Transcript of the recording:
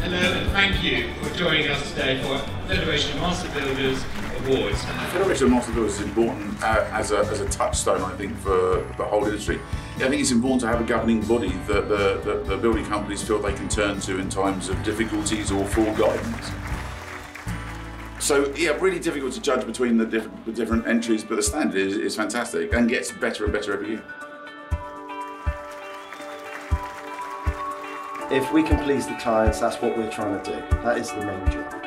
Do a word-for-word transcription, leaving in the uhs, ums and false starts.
Hello and thank you for joining us today for Federation of Master Builders Awards. Federation of Master Builders is important uh, as, a, as a touchstone, I think, for the whole industry. Yeah, I think it's important to have a governing body that the, the, the building companies feel they can turn to in times of difficulties or for guidance. So yeah, really difficult to judge between the different, the different entries, but the standard is, is fantastic and gets better and better every year. If we can please the clients, that's what we're trying to do. That is the main job.